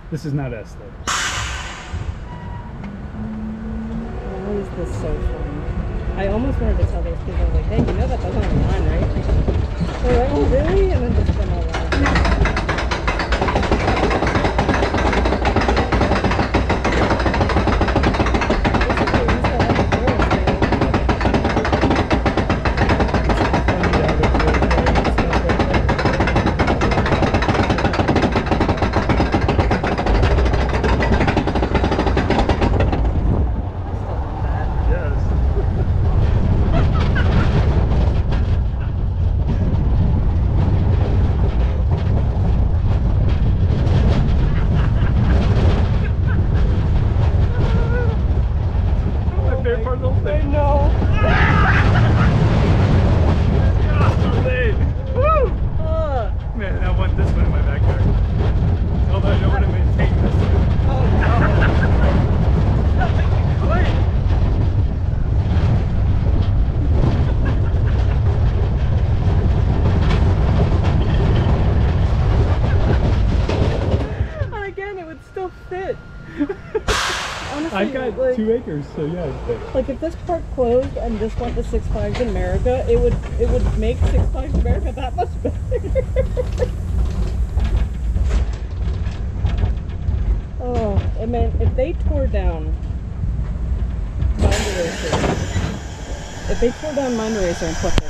This is not us though. Why is this so funny? I almost wanted to tell those kids, I was like, hey, you know that doesn't have a line, right? They're like, oh, really? And then just spin all that. I've got like, 2 acres, so yeah. Like if this park closed and this went to Six Flags America, it would make Six Flags America that much better. Oh, I mean, if they tore down Mind Eraser, and put